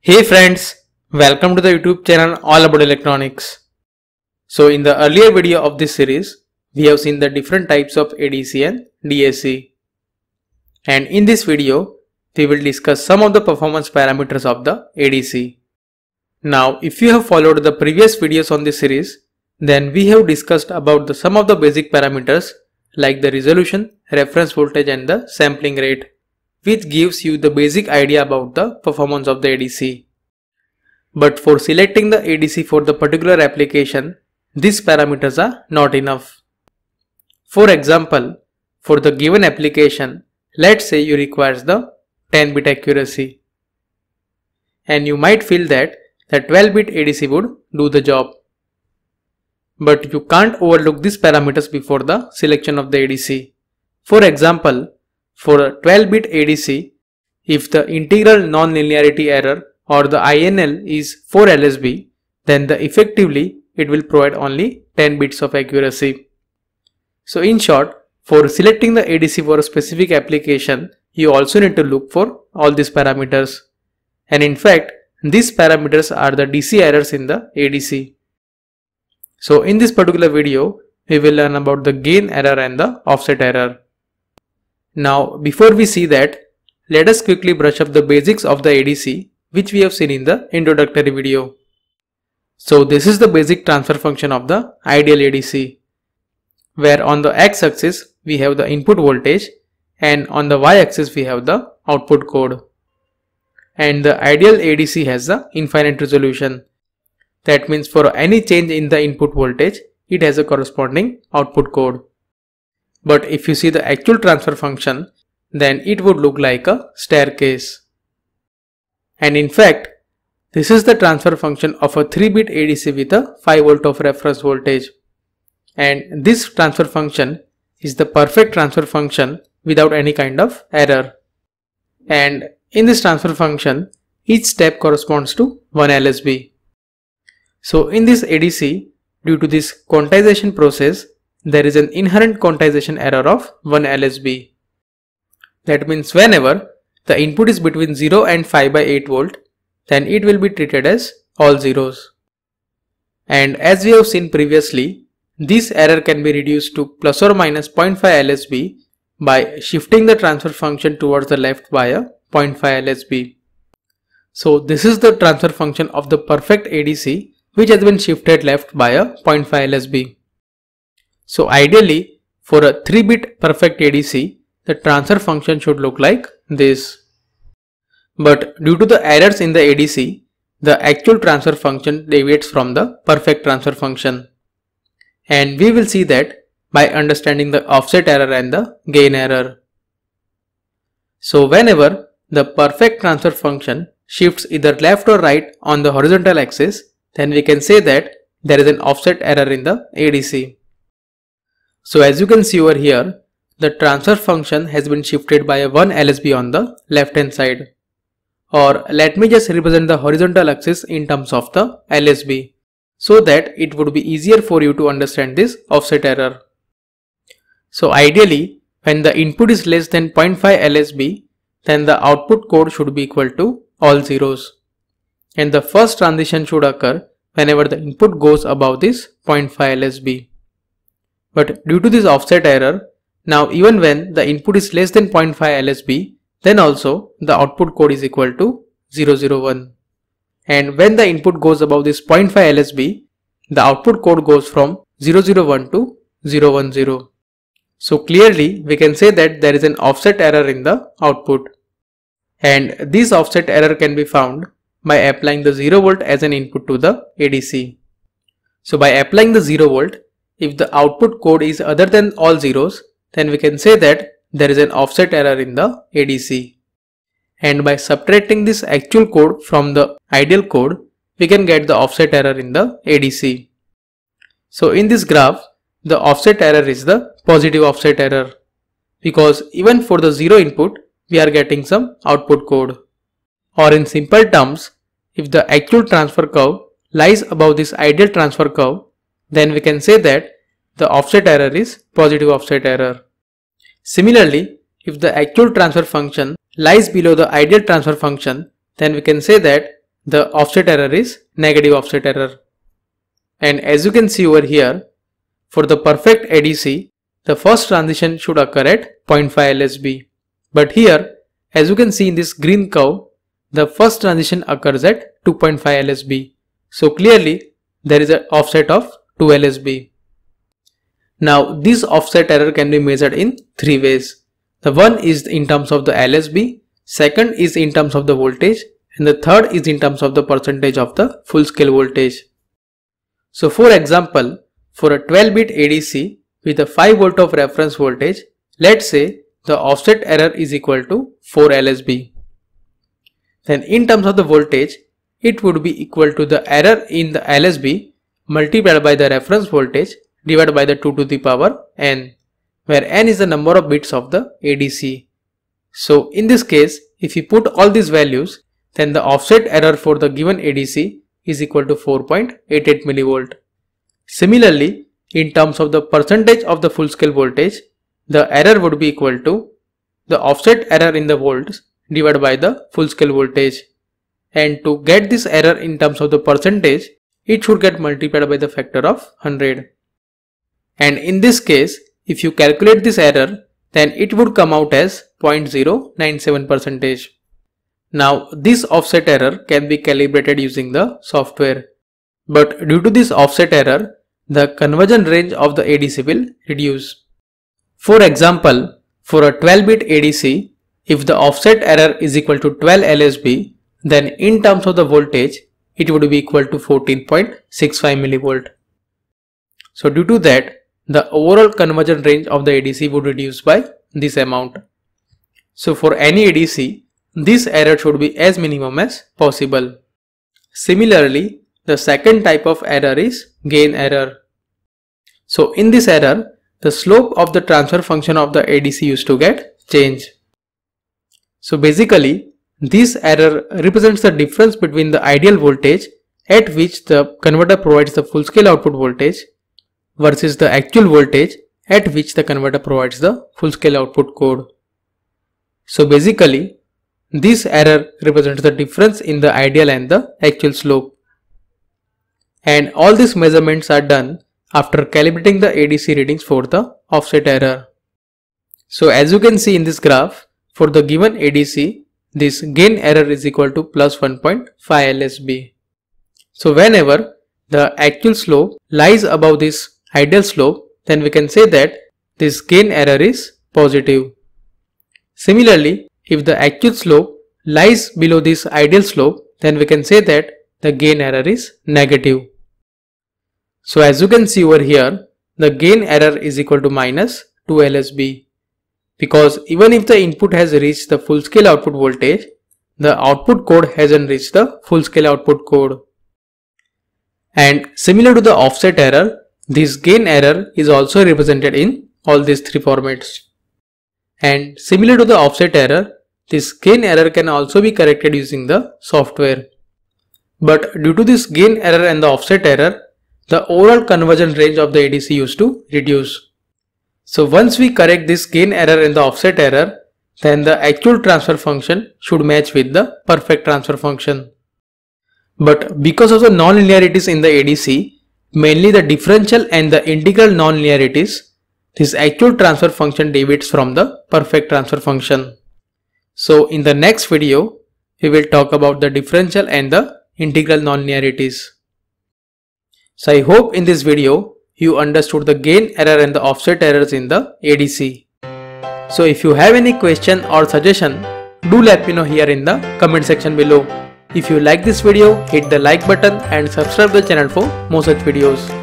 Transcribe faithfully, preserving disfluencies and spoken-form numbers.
Hey friends, welcome to the YouTube channel All About Electronics. So in the earlier video of this series, we have seen the different types of A D C and D A C. And in this video, we will discuss some of the performance parameters of the A D C. Now if you have followed the previous videos on this series, then we have discussed about the some of the basic parameters like the resolution, reference voltage and the sampling rate, which gives you the basic idea about the performance of the A D C. But for selecting the A D C for the particular application, these parameters are not enough. For example, for the given application, let's say you require the ten bit accuracy. And you might feel that the twelve bit A D C would do the job. But you can't overlook these parameters before the selection of the A D C. For example, for a twelve bit A D C, if the integral nonlinearity error or the I N L is four L S B, then the effectively it will provide only ten bits of accuracy. So in short, for selecting the A D C for a specific application, you also need to look for all these parameters. And in fact, these parameters are the D C errors in the A D C. So in this particular video, we will learn about the gain error and the offset error. Now before we see that, let us quickly brush up the basics of the A D C which we have seen in the introductory video. So this is the basic transfer function of the ideal A D C, where on the x-axis we have the input voltage and on the y-axis we have the output code. And the ideal A D C has the infinite resolution. That means for any change in the input voltage, it has a corresponding output code. But if you see the actual transfer function, then it would look like a staircase. And in fact, this is the transfer function of a three bit A D C with a five volt of reference voltage. And this transfer function is the perfect transfer function without any kind of error. And in this transfer function, each step corresponds to one L S B. So in this A D C, due to this quantization process, there is an inherent quantization error of one L S B. That means whenever the input is between zero and five by eight volt, then it will be treated as all zeros. And as we have seen previously, this error can be reduced to plus or minus zero point five L S B by shifting the transfer function towards the left by a zero point five L S B. So this is the transfer function of the perfect A D C which has been shifted left by a zero point five L S B. So ideally, for a three bit perfect A D C, the transfer function should look like this. But due to the errors in the A D C, the actual transfer function deviates from the perfect transfer function. And we will see that by understanding the offset error and the gain error. So whenever the perfect transfer function shifts either left or right on the horizontal axis, then we can say that there is an offset error in the A D C. So as you can see over here, the transfer function has been shifted by a one L S B on the left hand side. Or let me just represent the horizontal axis in terms of the L S B, so that it would be easier for you to understand this offset error. So ideally, when the input is less than zero point five L S B, then the output code should be equal to all zeros. And the first transition should occur whenever the input goes above this zero point five L S B. But due to this offset error, now even when the input is less than zero point five L S B, then also the output code is equal to zero zero one. And when the input goes above this zero point five L S B, the output code goes from zero zero one to zero one zero. So clearly we can say that there is an offset error in the output. And this offset error can be found by applying the zero volt as an input to the A D C. So by applying the zero volt, if the output code is other than all zeros, then we can say that there is an offset error in the A D C. And by subtracting this actual code from the ideal code, we can get the offset error in the A D C. So in this graph, the offset error is the positive offset error, because even for the zero input, we are getting some output code. Or in simple terms, if the actual transfer curve lies above this ideal transfer curve, then we can say that the offset error is positive offset error. Similarly, if the actual transfer function lies below the ideal transfer function, then we can say that the offset error is negative offset error. And as you can see over here, for the perfect A D C, the first transition should occur at zero point five L S B. But here, as you can see in this green curve, the first transition occurs at two point five L S B. So clearly, there is an offset of two L S B. Now, this offset error can be measured in three ways. The one is in terms of the L S B, second is in terms of the voltage, and the third is in terms of the percentage of the full scale voltage. So for example, for a twelve bit A D C with a five volt of reference voltage, let's say the offset error is equal to four L S B. Then in terms of the voltage, it would be equal to the error in the L S B multiplied by the reference voltage divided by the two to the power n, where n is the number of bits of the A D C. So in this case, if you put all these values, then the offset error for the given A D C is equal to four point eight eight millivolt. Similarly, in terms of the percentage of the full scale voltage, the error would be equal to the offset error in the volts divided by the full scale voltage. And to get this error in terms of the percentage, it should get multiplied by the factor of one hundred. And in this case, if you calculate this error, then it would come out as zero point zero nine seven percent. Now, this offset error can be calibrated using the software. But due to this offset error, the conversion range of the A D C will reduce. For example, for a twelve bit A D C, if the offset error is equal to twelve L S B, then in terms of the voltage, it would be equal to fourteen point six five millivolt. So due to that, the overall conversion range of the A D C would reduce by this amount. So for any A D C, this error should be as minimum as possible. Similarly, the second type of error is gain error. So in this error, the slope of the transfer function of the A D C used to get changed. So basically, this error represents the difference between the ideal voltage at which the converter provides the full scale output voltage versus the actual voltage at which the converter provides the full scale output code. So basically, this error represents the difference in the ideal and the actual slope. And all these measurements are done after calibrating the A D C readings for the offset error. So as you can see in this graph, for the given A D C, this gain error is equal to plus one point five L S B. So whenever the actual slope lies above this ideal slope, then we can say that this gain error is positive. Similarly, if the actual slope lies below this ideal slope, then we can say that the gain error is negative. So as you can see over here, the gain error is equal to minus two L S B, because even if the input has reached the full scale output voltage, the output code hasn't reached the full scale output code. And similar to the offset error, this gain error is also represented in all these three formats. And similar to the offset error, this gain error can also be corrected using the software. But due to this gain error and the offset error, the overall conversion range of the A D C used to reduce. So once we correct this gain error and the offset error, then the actual transfer function should match with the perfect transfer function. But because of the non-linearities in the A D C, mainly the differential and the integral non-linearities, this actual transfer function deviates from the perfect transfer function. So in the next video, we will talk about the differential and the integral non-linearities. So I hope in this video, you understood the gain error and the offset errors in the A D C. So if you have any question or suggestion, do let me know here in the comment section below. If you like this video, hit the like button and subscribe the channel for more such videos.